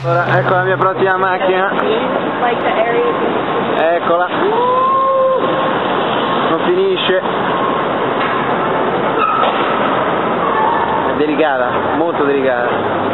Allora, ecco la mia prossima macchina. Eccola. Non finisce. È delicata, molto delicata.